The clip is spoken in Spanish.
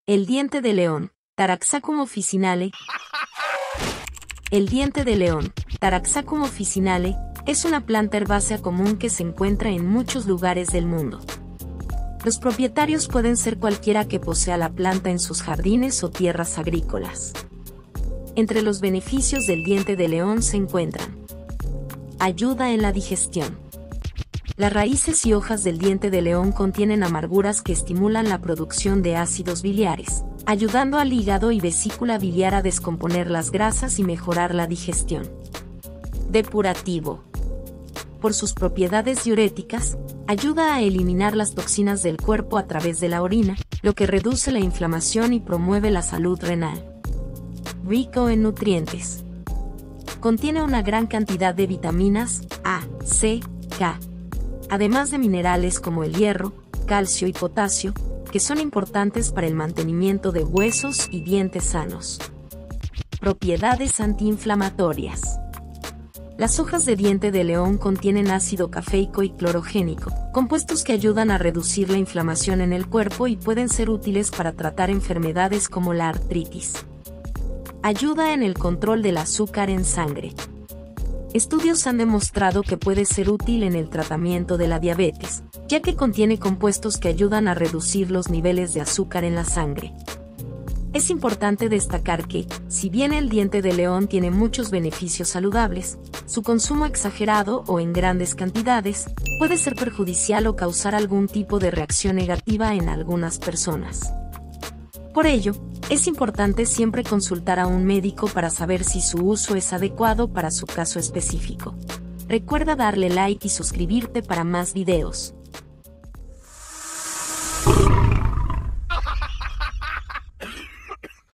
El diente de león, Taraxacum officinale. El diente de león, Taraxacum officinale, es una planta herbácea común que se encuentra en muchos lugares del mundo. Los propietarios pueden ser cualquiera que posea la planta en sus jardines o tierras agrícolas. Entre los beneficios del diente de león se encuentran: ayuda en la digestión. Las raíces y hojas del diente de león contienen amarguras que estimulan la producción de ácidos biliares, ayudando al hígado y vesícula biliar a descomponer las grasas y mejorar la digestión. Depurativo. Por sus propiedades diuréticas, ayuda a eliminar las toxinas del cuerpo a través de la orina, lo que reduce la inflamación y promueve la salud renal. Rico en nutrientes. Contiene una gran cantidad de vitaminas A, C, K, además de minerales como el hierro, calcio y potasio, que son importantes para el mantenimiento de huesos y dientes sanos. Propiedades antiinflamatorias. Las hojas de diente de león contienen ácido cafeico y clorogénico, compuestos que ayudan a reducir la inflamación en el cuerpo y pueden ser útiles para tratar enfermedades como la artritis. Ayuda en el control del azúcar en sangre. Estudios han demostrado que puede ser útil en el tratamiento de la diabetes, ya que contiene compuestos que ayudan a reducir los niveles de azúcar en la sangre. Es importante destacar que, si bien el diente de león tiene muchos beneficios saludables, su consumo exagerado o en grandes cantidades puede ser perjudicial o causar algún tipo de reacción negativa en algunas personas. Por ello, es importante siempre consultar a un médico para saber si su uso es adecuado para su caso específico. Recuerda darle like y suscribirte para más videos.